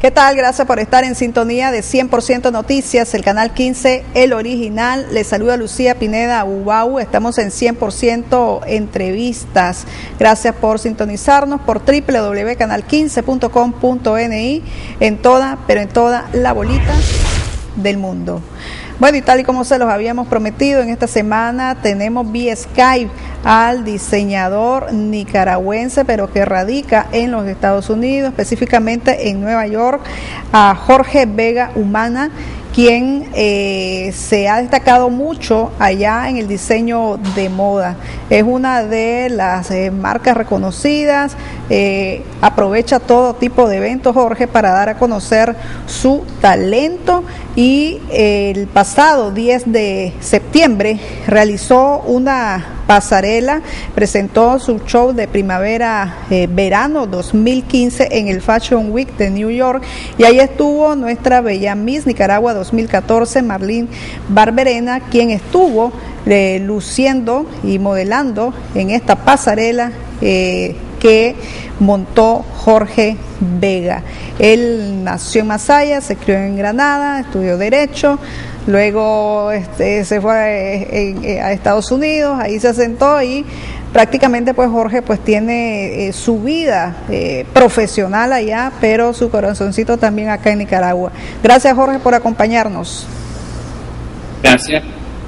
¿Qué tal? Gracias por estar en sintonía de 100% Noticias, el canal 15, el original. Les saluda Lucía Pineda Ubau. Estamos en 100% Entrevistas. Gracias por sintonizarnos por www.canal15.com.ni en toda la bolita del mundo. Bueno, y tal y como se los habíamos prometido, en esta semana tenemos vía Skype al diseñador nicaragüense, pero que radica en los Estados Unidos, específicamente en Nueva York, a Jorge Vega Humana, quien se ha destacado mucho allá en el diseño de moda. Es una de las marcas reconocidas, aprovecha todo tipo de eventos, Jorge, para dar a conocer su talento, y el pasado 10 de septiembre realizó una pasarela, presentó su show de primavera-verano 2015 en el Fashion Week de New York, y ahí estuvo nuestra bella Miss Nicaragua 2014, Marlene Barberena, quien estuvo luciendo y modelando en esta pasarela que montó Jorge Vega. Él nació en Masaya, se crió en Granada, estudió Derecho, luego se fue a Estados Unidos, ahí se asentó, y prácticamente pues Jorge pues tiene su vida profesional allá, pero su corazoncito también acá en Nicaragua. Gracias, Jorge, por acompañarnos. Gracias.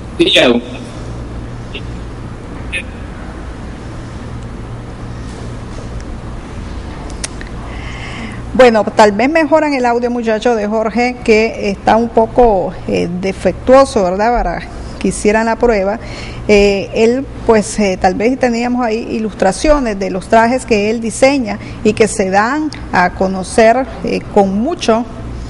Bueno, tal vez mejoran el audio, muchachos, de Jorge, que está un poco defectuoso, ¿verdad? Para que hicieran la prueba. Él, pues, tal vez teníamos ahí ilustraciones de los trajes que él diseña y que se dan a conocer con mucho.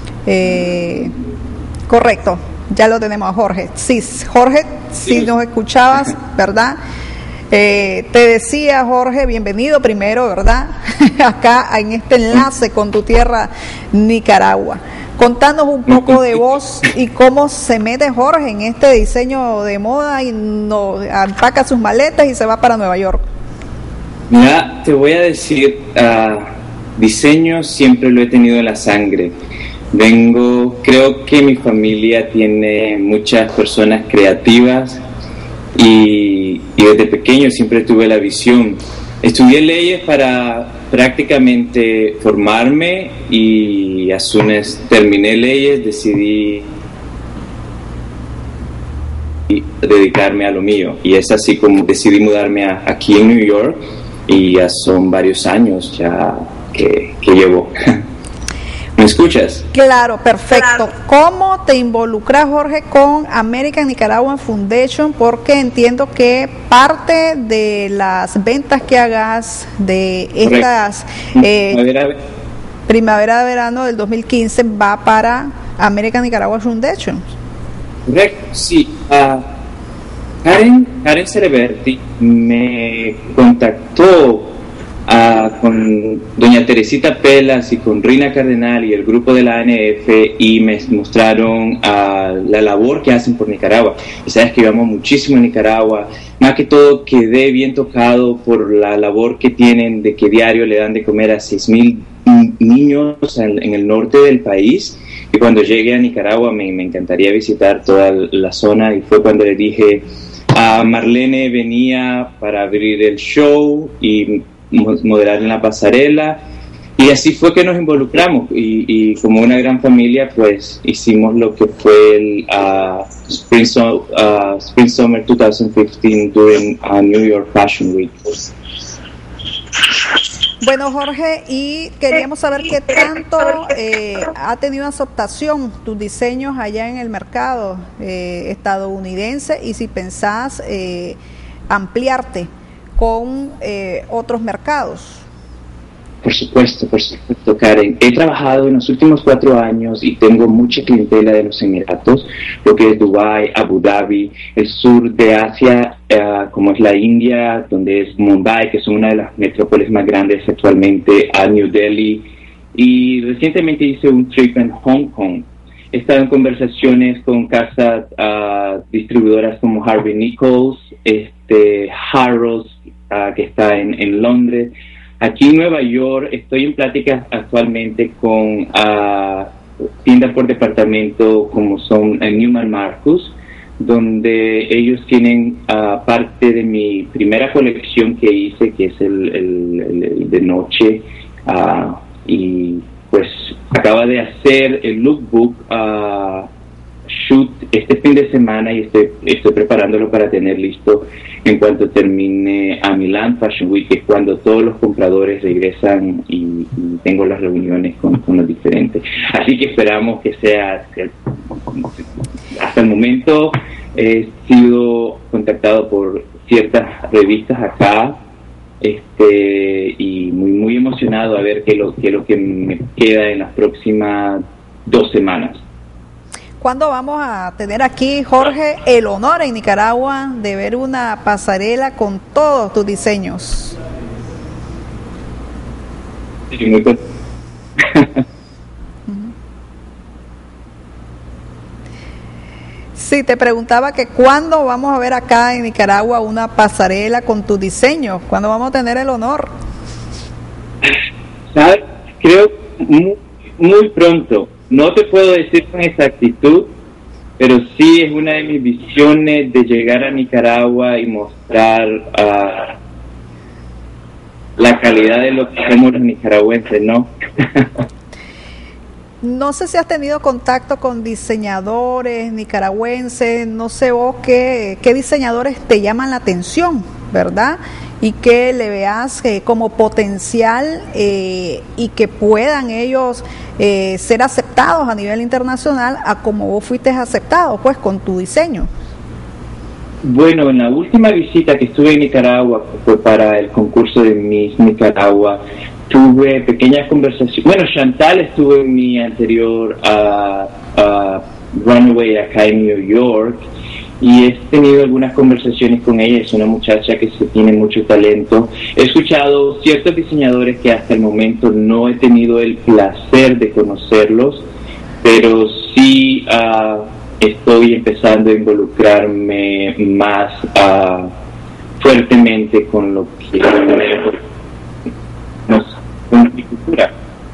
Correcto, ya lo tenemos a Jorge. Sí, Jorge, si nos escuchabas, ¿verdad? Te decía, Jorge, bienvenido primero, ¿verdad? Acá en este enlace con tu tierra, Nicaragua. Contanos un poco de vos y cómo se mete Jorge en este diseño de moda y empaca sus maletas y se va para Nueva York. Mira, te voy a decir, diseño siempre lo he tenido en la sangre. Creo que mi familia tiene muchas personas creativas, y desde pequeño siempre tuve la visión. Estudié leyes para prácticamente formarme, y as soon as terminé leyes decidí dedicarme a lo mío, y es así como decidí mudarme aquí en New York, y ya son varios años ya que llevo. ¿Me escuchas? Claro, perfecto. ¿Cómo te involucras, Jorge, con American Nicaraguan Foundation? Porque entiendo que parte de las ventas que hagas de estas primavera-verano del 2015 va para American Nicaraguan Foundation. Correcto, sí. Karen Cereberti me contactó con doña Teresita Pelas y con Rina Cardenal y el grupo de la ANF, y me mostraron la labor que hacen por Nicaragua. Y sabes que yo amo muchísimo a Nicaragua, más que todo quedé bien tocado por la labor que tienen, de que diario le dan de comer a 6,000 niños en el norte del país. Y cuando llegué a Nicaragua me encantaría visitar toda la zona, y fue cuando le dije a Marlene venía para abrir el show y modelar en la pasarela, y así fue que nos involucramos, y como una gran familia pues hicimos lo que fue el Spring Summer 2015 during New York Fashion Week. Bueno, Jorge, y queríamos saber qué tanto ha tenido aceptación tus diseños allá en el mercado estadounidense, y si pensás ampliarte con otros mercados. Por supuesto, Karen. He trabajado en los últimos 4 años y tengo mucha clientela de los Emiratos, lo que es Dubái, Abu Dhabi, el sur de Asia, como es la India, donde es Mumbai, que es una de las metrópolis más grandes actualmente, a New Delhi, y recientemente hice un trip en Hong Kong. He estado en conversaciones con casas distribuidoras como Harvey Nichols, Harrods, que está en Londres, Aquí en Nueva York estoy en pláticas actualmente con tiendas por departamento como son Neiman Marcus, donde ellos tienen parte de mi primera colección que hice, que es el de noche, y pues acaba de hacer el lookbook shoot este fin de semana y estoy preparándolo para tener listo en cuanto termine a Milan Fashion Week, que es cuando todos los compradores regresan y tengo las reuniones con los diferentes. Así que esperamos que sea hasta el momento. He sido contactado por ciertas revistas acá, y muy emocionado a ver qué es lo que me queda en las próximas 2 semanas. ¿Cuándo vamos a tener aquí, Jorge, el honor en Nicaragua de ver una pasarela con todos tus diseños? Sí, muy contento. Sí, te preguntaba que cuándo vamos a ver acá en Nicaragua una pasarela con tus diseños, cuándo vamos a tener el honor. ¿Sabes? Creo muy pronto. No te puedo decir con exactitud, pero sí es una de mis visiones de llegar a Nicaragua y mostrar la calidad de lo que somos los nicaragüenses, ¿no? No sé si has tenido contacto con diseñadores nicaragüenses, no sé vos qué diseñadores te llaman la atención, ¿verdad? Y que le veas como potencial y que puedan ellos ser aceptados a nivel internacional a como vos fuiste aceptado, pues, con tu diseño. Bueno, en la última visita que estuve en Nicaragua, fue para el concurso de Miss Nicaragua, tuve pequeñas conversaciones. Bueno, Chantal estuvo en mi anterior runway acá en New York, y he tenido algunas conversaciones con ella. Es una muchacha que tiene mucho talento. He escuchado ciertos diseñadores que hasta el momento no he tenido el placer de conocerlos, pero sí estoy empezando a involucrarme más fuertemente con lo que con mi cultura.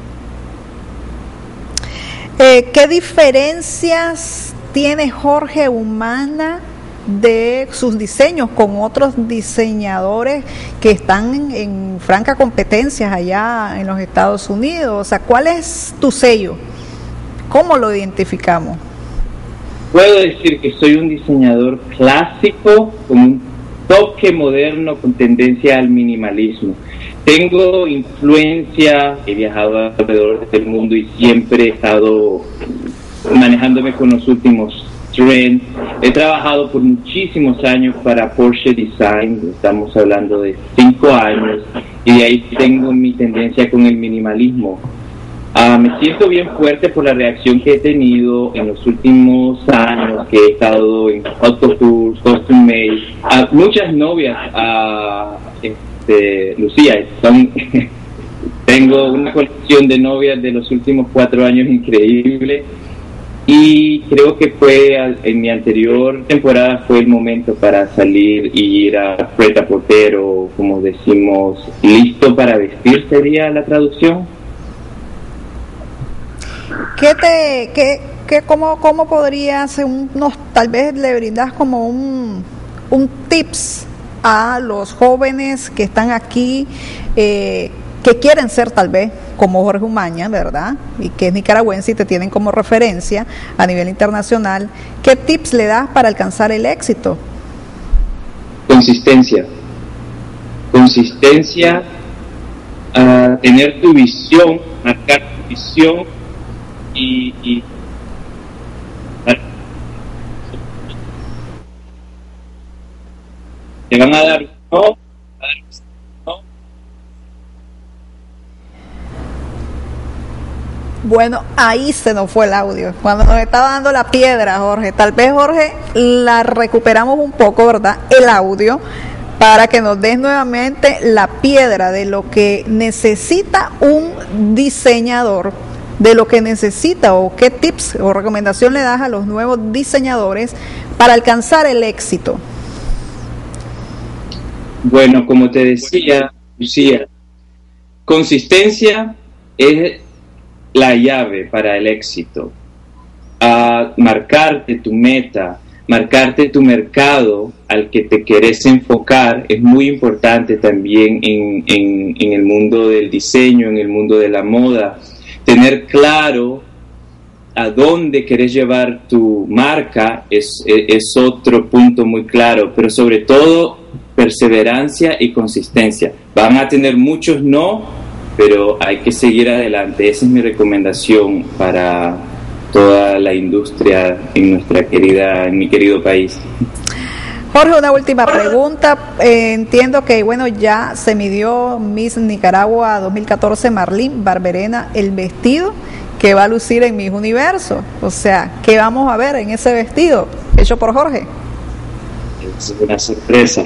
¿Qué diferencias tiene Jorge Umana de sus diseños con otros diseñadores que están en franca competencia allá en los Estados Unidos? O sea, ¿cuál es tu sello? ¿Cómo lo identificamos? Puedo decir que soy un diseñador clásico con un toque moderno con tendencia al minimalismo. Tengo influencia, he viajado alrededor del mundo y siempre he estado manejándome con los últimos trends. He trabajado por muchísimos años para Porsche Design, estamos hablando de 5 años, y de ahí tengo mi tendencia con el minimalismo. Me siento bien fuerte por la reacción que he tenido en los últimos años, que he estado en Autotours, Custom Made, muchas novias, Lucía, tengo una colección de novias de los últimos 4 años increíble, y creo que en mi anterior temporada fue el momento para salir y ir a Pret-a-Porter, o como decimos, listo para vestir sería la traducción. ¿Cómo podrías tal vez le brindas como un tips a los jóvenes que están aquí, que quieren ser tal vez como Jorge Umaña, ¿verdad? Y que es nicaragüense y te tienen como referencia a nivel internacional. ¿Qué tips le das para alcanzar el éxito? Consistencia, tener tu visión, marcar tu visión, y te van a dar no. Bueno, ahí se nos fue el audio, cuando nos estaba dando la piedra, Jorge. Tal vez, Jorge, la recuperamos un poco, ¿verdad? El audio, para que nos des nuevamente la piedra de lo que necesita un diseñador, de lo que necesita, o qué tips o recomendación le das a los nuevos diseñadores para alcanzar el éxito. Bueno, como te decía, Lucía, consistencia es la llave para el éxito. Marcarte tu meta, marcarte tu mercado al que te querés enfocar es muy importante también en el mundo del diseño, en el mundo de la moda. Tener claro a dónde querés llevar tu marca es otro punto muy claro, pero sobre todo perseverancia y consistencia. Van a tener muchos no, pero hay que seguir adelante. Esa es mi recomendación para toda la industria en mi querido país. Jorge, una última pregunta. Entiendo que, bueno, ya se midió Miss Nicaragua 2014 Marlene Barberena el vestido que va a lucir en Miss Universo. O sea, ¿qué vamos a ver en ese vestido hecho por Jorge? Es una sorpresa.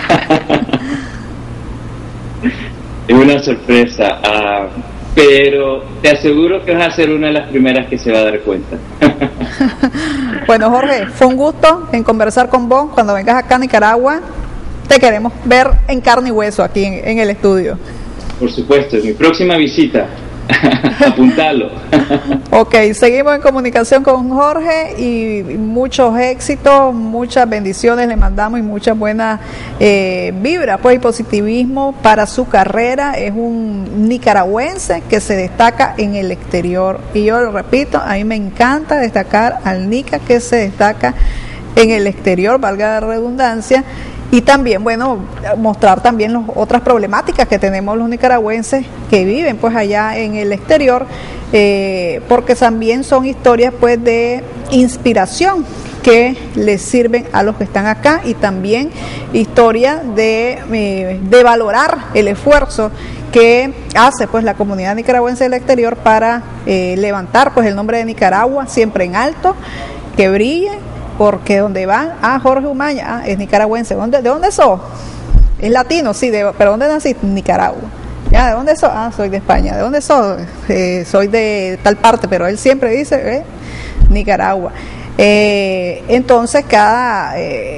Es una sorpresa, pero te aseguro que vas a ser una de las primeras que se va a dar cuenta. Bueno, Jorge, fue un gusto en conversar con vos. Cuando vengas acá a Nicaragua, te queremos ver en carne y hueso aquí en el estudio. Por supuesto, en mi próxima visita. Apuntalo. Ok, seguimos en comunicación con Jorge y muchos éxitos, muchas bendiciones le mandamos y muchas buenas vibras, pues, y positivismo para su carrera. Es un nicaragüense que se destaca en el exterior y yo lo repito, a mí me encanta destacar al Nica que se destaca en el exterior, valga la redundancia. Y también, bueno, mostrar también las otras problemáticas que tenemos los nicaragüenses que viven pues allá en el exterior, porque también son historias pues de inspiración que les sirven a los que están acá y también historias de valorar el esfuerzo que hace pues la comunidad nicaragüense del exterior para levantar pues el nombre de Nicaragua siempre en alto, que brille. Porque donde van, Jorge Umaña, es nicaragüense. ¿De dónde sos? Es latino, sí, pero ¿dónde naciste? Nicaragua. ¿Ya? ¿De dónde sos? Soy de España. ¿De dónde sos? Soy de tal parte, pero él siempre dice, Nicaragua. Entonces, cada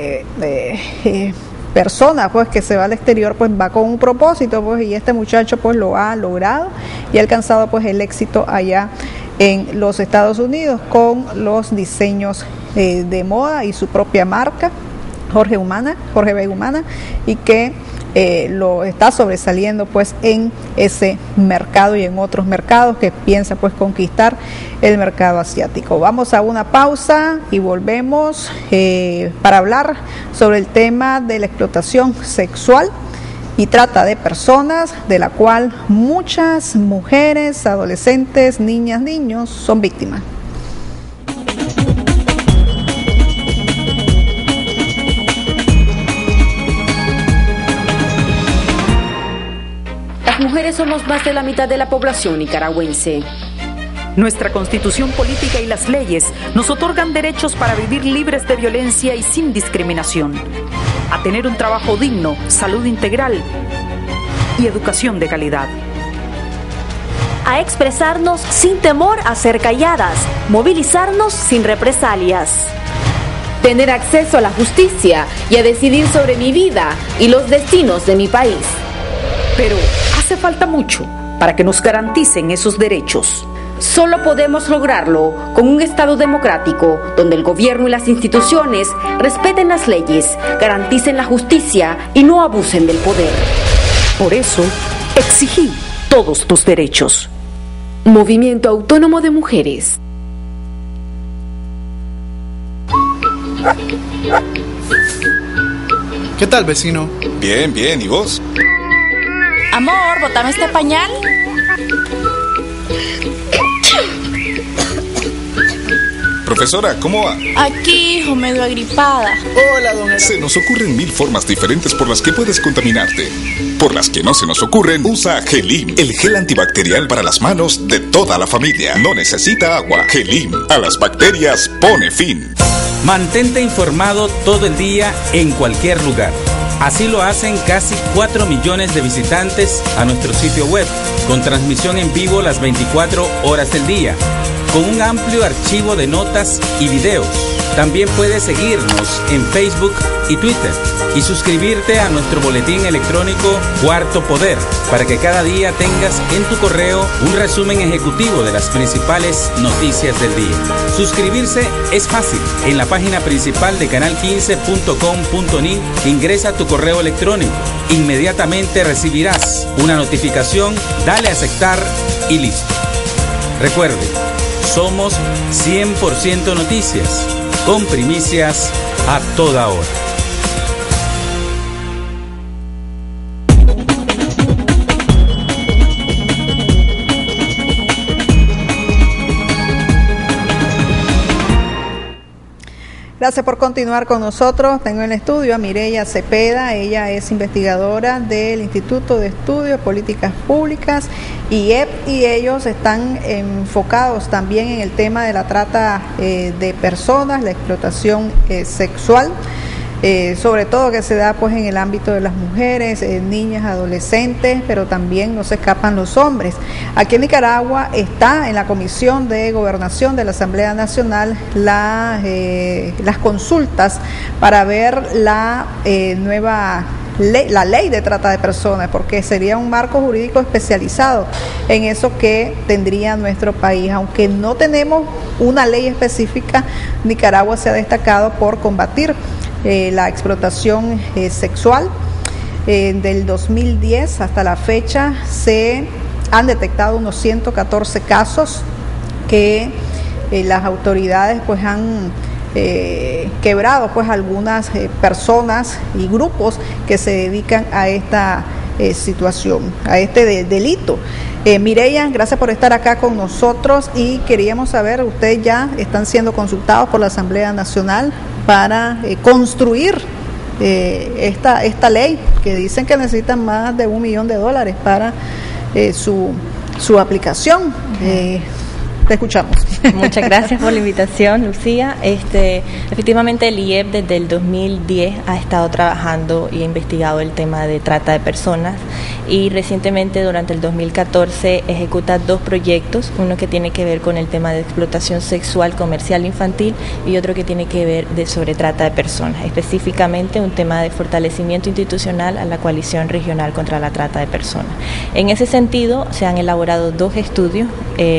persona pues que se va al exterior pues va con un propósito, pues, y este muchacho pues lo ha logrado y ha alcanzado pues el éxito allá en los Estados Unidos con los diseños de moda y su propia marca, Jorge Vega Humana, y que lo está sobresaliendo pues en ese mercado y en otros mercados que piensa pues conquistar el mercado asiático. Vamos a una pausa y volvemos para hablar sobre el tema de la explotación sexual y trata de personas, de la cual muchas mujeres, adolescentes, niñas, niños son víctimas. Las mujeres somos más de la mitad de la población nicaragüense. Nuestra constitución política y las leyes nos otorgan derechos para vivir libres de violencia y sin discriminación, a tener un trabajo digno, salud integral y educación de calidad. A expresarnos sin temor a ser calladas, movilizarnos sin represalias. Tener acceso a la justicia y a decidir sobre mi vida y los destinos de mi país. Pero hace falta mucho para que nos garanticen esos derechos. Solo podemos lograrlo con un Estado democrático, donde el gobierno y las instituciones respeten las leyes, garanticen la justicia y no abusen del poder. Por eso, exigí todos tus derechos. Movimiento Autónomo de Mujeres. ¿Qué tal, vecino? Bien, bien, ¿y vos? Amor, ¿botame este pañal? Profesora, ¿cómo va? Aquí, hijo, medio agripada. Hola, don Heraclio. Se nos ocurren 1000 formas diferentes por las que puedes contaminarte. Por las que no se nos ocurren, usa Gelim, el gel antibacterial para las manos de toda la familia. No necesita agua. Gelim, a las bacterias pone fin. Mantente informado todo el día en cualquier lugar. Así lo hacen casi 4 millones de visitantes a nuestro sitio web, con transmisión en vivo las 24 horas del día. con un amplio archivo de notas y videos. También puedes seguirnos en Facebook y Twitter y suscribirte a nuestro boletín electrónico Cuarto Poder para que cada día tengas en tu correo un resumen ejecutivo de las principales noticias del día. Suscribirse es fácil. En la página principal de canal15.com.ni ingresa tu correo electrónico. Inmediatamente recibirás una notificación, dale a aceptar y listo. Recuerde, somos 100% noticias, con primicias a toda hora. Gracias por continuar con nosotros. Tengo en el estudio a Mireya Cepeda. Ella es investigadora del Instituto de Estudios Políticas Públicas, IEP, y ellos están enfocados también en el tema de la trata de personas, la explotación sexual, sobre todo que se da pues en el ámbito de las mujeres, niñas, adolescentes, pero también no se escapan los hombres. Aquí en Nicaragua está en la Comisión de Gobernación de la Asamblea Nacional las consultas para ver la nueva ley, la ley de trata de personas, porque sería un marco jurídico especializado en eso que tendría nuestro país. Aunque no tenemos una ley específica, Nicaragua se ha destacado por combatir la explotación sexual. Del 2010 hasta la fecha se han detectado unos 114 casos que las autoridades pues han quebrado pues algunas personas y grupos que se dedican a esta situación, a este delito. Mireya, gracias por estar acá con nosotros y queríamos saber, ustedes ya están siendo consultados por la Asamblea Nacional para construir esta ley, que dicen que necesitan más de $1 millón para su aplicación. Te escuchamos. Muchas gracias por la invitación, Lucía. Efectivamente, el IEP desde el 2010 ha estado trabajando y ha investigado el tema de trata de personas, y recientemente durante el 2014 ejecuta 2 proyectos, uno que tiene que ver con el tema de explotación sexual comercial infantil y otro que tiene que ver sobre trata de personas, específicamente un tema de fortalecimiento institucional a la coalición regional contra la trata de personas. En ese sentido se han elaborado 2 estudios,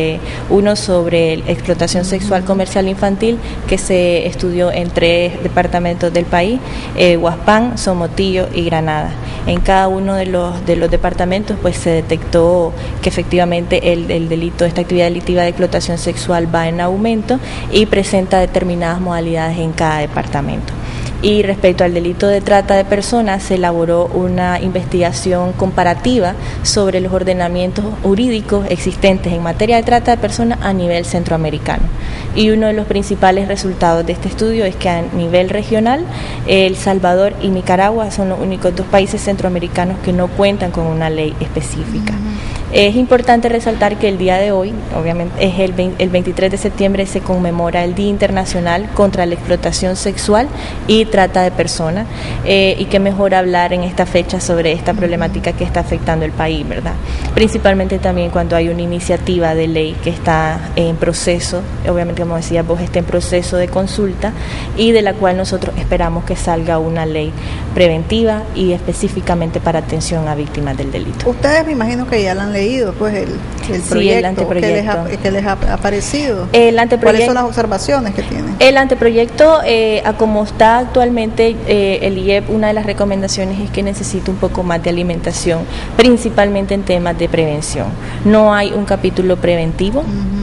uno sobre explotación sexual comercial infantil, que se estudió en 3 departamentos del país, Huaspán, Somotillo y Granada. En cada uno de los departamentos pues se detectó que efectivamente el delito, esta actividad delictiva de explotación sexual va en aumento y presenta determinadas modalidades en cada departamento. Y respecto al delito de trata de personas, se elaboró una investigación comparativa sobre los ordenamientos jurídicos existentes en materia de trata de personas a nivel centroamericano. Y uno de los principales resultados de este estudio es que a nivel regional, El Salvador y Nicaragua son los únicos 2 países centroamericanos que no cuentan con una ley específica. Es importante resaltar que el día de hoy, obviamente, es el 23 de septiembre, se conmemora el Día Internacional contra la Explotación Sexual y Trata de Personas, y qué mejor hablar en esta fecha sobre esta problemática que está afectando el país, ¿verdad? Principalmente también cuando hay una iniciativa de ley que está en proceso, obviamente, como decía vos, está en proceso de consulta, y de la cual nosotros esperamos que salga una ley preventiva y específicamente para atención a víctimas del delito. Ustedes me imagino que ya la han leído pues el proyecto, sí, el anteproyecto. ¿Qué les ha parecido? ¿Cuáles son las observaciones que tienen? El anteproyecto, como está actualmente, el IEP, una de las recomendaciones es que necesita un poco más de alimentación, principalmente en temas de prevención. No hay un capítulo preventivo.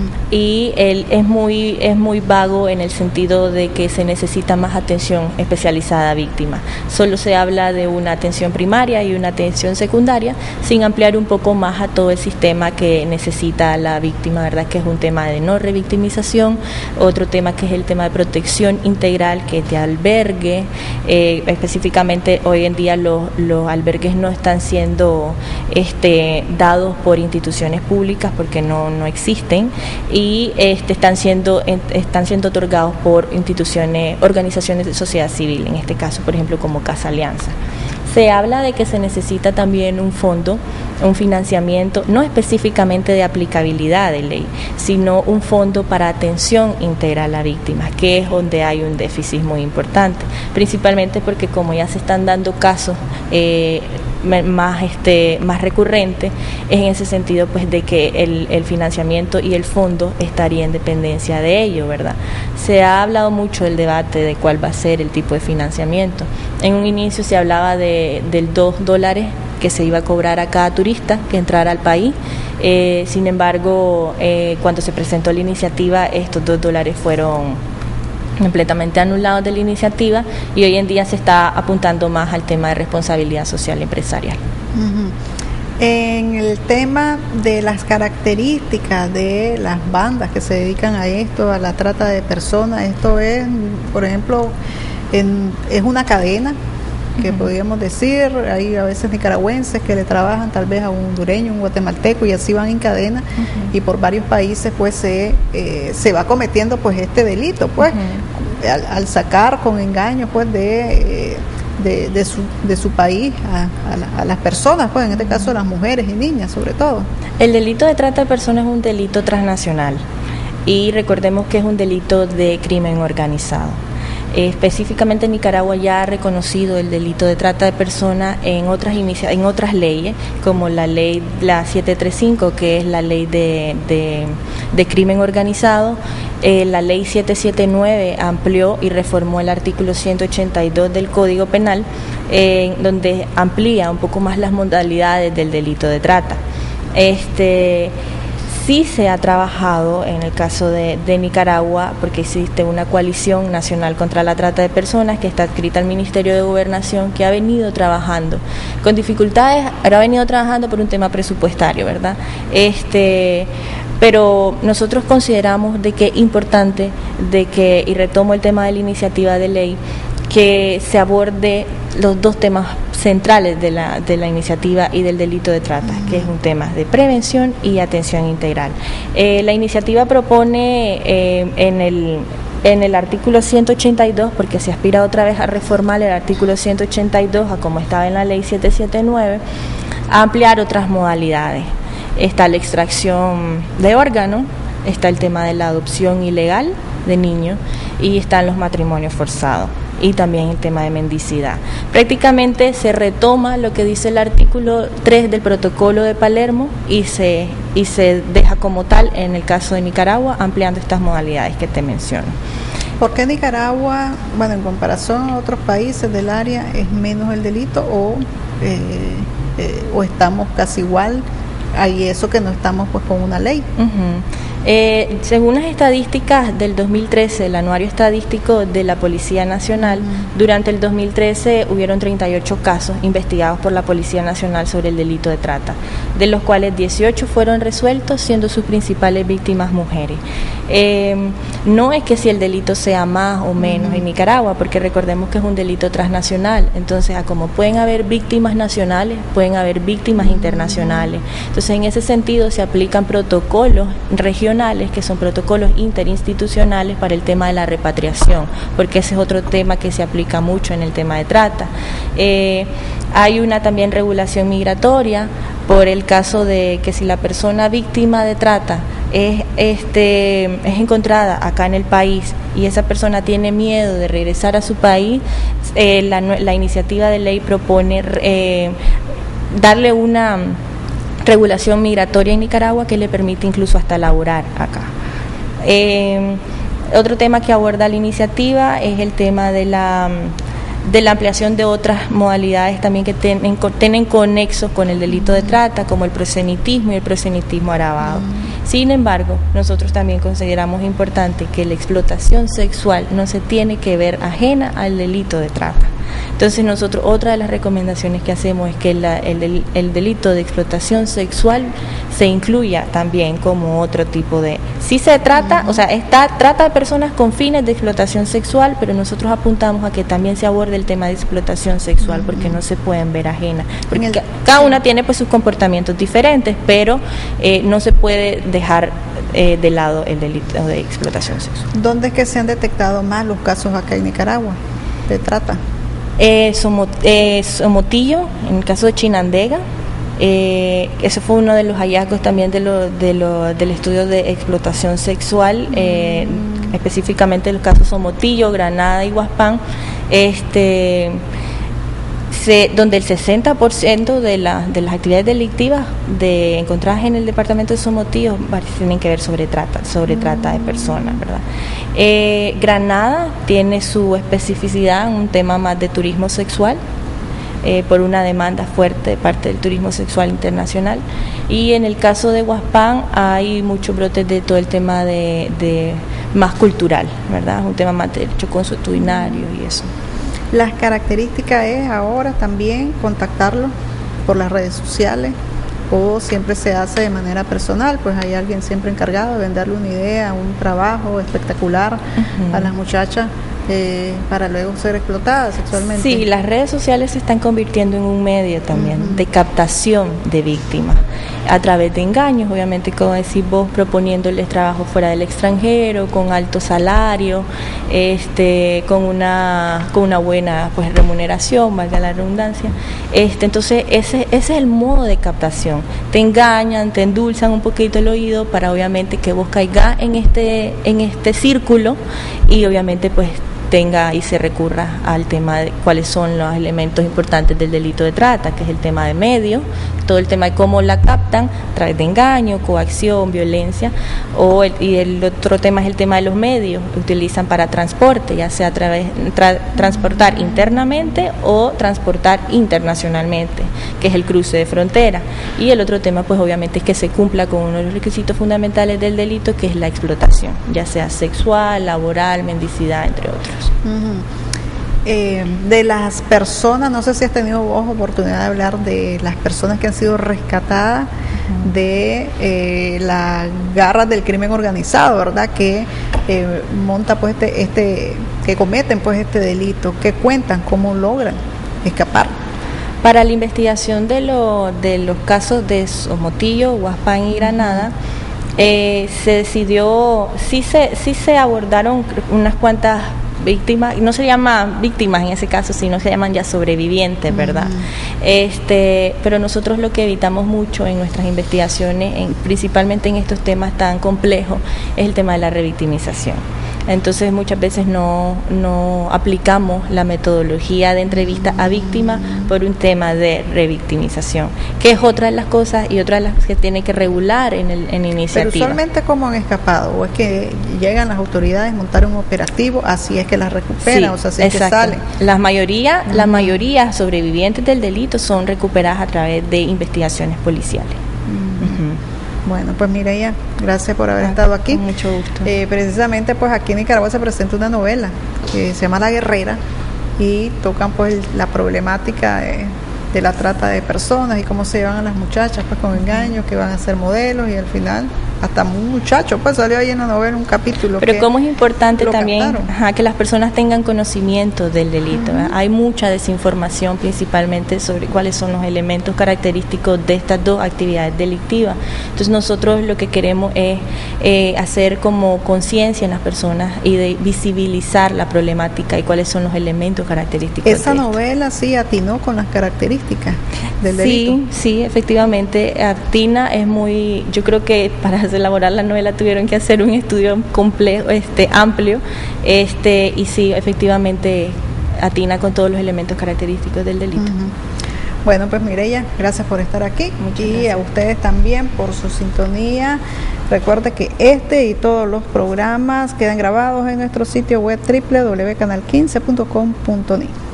Y él es muy vago en el sentido de que se necesita más atención especializada a víctimas. Solo se habla de una atención primaria y una atención secundaria, sin ampliar un poco más a todo el sistema que necesita la víctima, ¿verdad? Que es un tema de no revictimización, otro tema que es el tema de protección integral, que es de albergue. Específicamente hoy en día los albergues no están siendo dados por instituciones públicas porque no existen, y están siendo otorgados por organizaciones de sociedad civil, en este caso, por ejemplo, como Casa Alianza. Se habla de que se necesita también un fondo, un financiamiento, no específicamente de aplicabilidad de ley, sino un fondo para atención integral a víctimas, que es donde hay un déficit muy importante, principalmente porque como ya se están dando casos más recurrentes, es en ese sentido pues de que el financiamiento y el fondo estaría en dependencia de ello, ¿verdad? Se ha hablado mucho del debate de cuál va a ser el tipo de financiamiento. En un inicio se hablaba del $2 que se iba a cobrar a cada turista que entrara al país. Sin embargo, cuando se presentó la iniciativa, estos $2 fueron completamente anulados de la iniciativa y hoy en día se está apuntando más al tema de responsabilidad social empresarial. En el tema de las características de las bandas que se dedican a esto, a la trata de personas, esto es, por ejemplo, es una cadena que podríamos decir, hay a veces nicaragüenses que le trabajan tal vez a un hondureño, un guatemalteco y así van en cadena y por varios países pues se va cometiendo pues este delito pues al sacar con engaño pues de su país a las personas, pues en este caso a las mujeres y niñas sobre todo. El delito de trata de personas es un delito transnacional y recordemos que es un delito de crimen organizado. Específicamente Nicaragua ya ha reconocido el delito de trata de personas en otras leyes, como la ley 735, que es la ley de crimen organizado. La ley 779 amplió y reformó el artículo 182 del Código Penal, donde amplía un poco más las modalidades del delito de trata. Sí se ha trabajado en el caso de Nicaragua, porque existe una coalición nacional contra la trata de personas que está adscrita al Ministerio de Gobernación, que ha venido trabajando con dificultades, pero ha venido trabajando por un tema presupuestario, ¿verdad? Pero nosotros consideramos de que es importante y retomo el tema de la iniciativa de ley, que se aborde los dos temas centrales de la iniciativa y del delito de trata, que es un tema de prevención y atención integral. La iniciativa propone en el artículo 182, porque se aspira otra vez a reformar el artículo 182 a como estaba en la ley 779, a ampliar otras modalidades. Está la extracción de órganos, está el tema de la adopción ilegal de niños y están los matrimonios forzados y también el tema de mendicidad. Prácticamente se retoma lo que dice el artículo 3 del protocolo de Palermo y se deja como tal en el caso de Nicaragua, ampliando estas modalidades que te menciono. ¿Por qué Nicaragua, bueno, en comparación a otros países del área, es menos el delito o estamos casi igual? Hay eso que no estamos pues con una ley. Según las estadísticas del 2013, el anuario estadístico de la Policía Nacional, durante el 2013 hubieron 38 casos investigados por la Policía Nacional sobre el delito de trata, de los cuales 18 fueron resueltos, siendo sus principales víctimas mujeres. No es que si el delito sea más o menos en Nicaragua, porque recordemos que es un delito transnacional, entonces como pueden haber víctimas nacionales, pueden haber víctimas internacionales. Entonces en ese sentido se aplican protocolos regionales, que son protocolos interinstitucionales para el tema de la repatriación, porque ese es otro tema que se aplica mucho en el tema de trata. Hay una también regulación migratoria por el caso de que si la persona víctima de trata es encontrada acá en el país y esa persona tiene miedo de regresar a su país, la iniciativa de ley propone darle una regulación migratoria en Nicaragua que le permite incluso hasta laborar acá. Otro tema que aborda la iniciativa es el tema de la ampliación de otras modalidades también que tienen conexos con el delito de trata, como el prosenitismo y el prosenitismo agravado. Sin embargo, nosotros también consideramos importante que la explotación sexual no se tiene que ver ajena al delito de trata. Entonces nosotros, otra de las recomendaciones que hacemos es que el delito de explotación sexual se incluya también como otro tipo de... Sí se trata, trata de personas con fines de explotación sexual, pero nosotros apuntamos a que también se aborde el tema de explotación sexual, porque no se pueden ver ajenas. Porque cada una tiene pues sus comportamientos diferentes, pero no se puede dejar de lado el delito de explotación sexual. ¿Dónde es que se han detectado más los casos acá en Nicaragua de trata? Somotillo, en el caso de Chinandega. Ese fue uno de los hallazgos también del estudio de explotación sexual, específicamente en los casos Somotillo, Granada y Huaspán, donde el 60% de las actividades delictivas encontradas en el departamento de Somotillo tienen que ver sobre trata de personas, ¿verdad? Granada tiene su especificidad en un tema más de turismo sexual, por una demanda fuerte de parte del turismo sexual internacional, y en el caso de Huaspán hay muchos brotes de todo el tema de más cultural, ¿verdad? Un tema más de derecho consuetudinario y eso. Las características es ahora también contactarlo por las redes sociales, o siempre se hace de manera personal, pues hay alguien siempre encargado de venderle una idea, un trabajo espectacular a las muchachas para luego ser explotadas sexualmente. Sí, las redes sociales se están convirtiendo en un medio también de captación de víctimas a través de engaños, obviamente, como decís vos, proponiéndoles trabajo fuera del extranjero, con alto salario, con una buena pues remuneración, valga la redundancia. Entonces ese es el modo de captación. Te engañan, te endulzan un poquito el oído para obviamente que vos caigas en este círculo, y obviamente pues tenga y se recurra al tema de cuáles son los elementos importantes del delito de trata, que es el tema de medios, todo el tema de cómo la captan a través de engaño, coacción, violencia, y el otro tema es el tema de los medios que utilizan para transporte, ya sea a través transportar internamente o transportar internacionalmente, que es el cruce de frontera. Y el otro tema pues obviamente es que se cumpla con uno de los requisitos fundamentales del delito, que es la explotación, ya sea sexual, laboral, mendicidad, entre otros. De las personas, no sé si has tenido vos oportunidad de hablar de las personas que han sido rescatadas de las garras del crimen organizado, ¿verdad? Que monta pues que cometen pues este delito, que cuentan cómo logran escapar. Para la investigación de los casos de Somotillo, Huaspán y Granada, se decidió, sí se abordaron unas cuantas víctimas, no se llaman víctimas en ese caso, sino se llaman ya sobrevivientes, ¿verdad? Pero nosotros lo que evitamos mucho en nuestras investigaciones, principalmente en estos temas tan complejos, es el tema de la revictimización. Entonces muchas veces no aplicamos la metodología de entrevista a víctima por un tema de revictimización, que es otra de las cosas y otra de las que tiene que regular en iniciativa. Pero usualmente, ¿cómo han escapado? ¿O es que llegan las autoridades, montar un operativo, así es que las recuperan? Sí, o sea, así es que salen. La mayoría sobrevivientes del delito son recuperadas a través de investigaciones policiales. Bueno, pues Mireya, gracias por haber estado aquí. Con mucho gusto. Precisamente pues aquí en Nicaragua se presenta una novela que se llama La Guerrera, y tocan pues la problemática de la trata de personas y cómo se llevan a las muchachas pues con engaños, que van a ser modelos, y al final hasta un muchacho pues salió ahí en la novela un capítulo. Pero cómo es importante también que las personas tengan conocimiento del delito. Hay mucha desinformación, principalmente sobre cuáles son los elementos característicos de estas dos actividades delictivas. Entonces nosotros lo que queremos es hacer como conciencia en las personas y de visibilizar la problemática y cuáles son los elementos característicos. Esa novela sí atinó con las características del delito. Sí, efectivamente atina, es muy, yo creo que para elaborar la novela tuvieron que hacer un estudio complejo, amplio, y sí, efectivamente atina con todos los elementos característicos del delito. Bueno, pues Mireya, gracias por estar aquí. Muchas gracias a ustedes también por su sintonía. Recuerde que este y todos los programas quedan grabados en nuestro sitio web www.canal15.com.ni.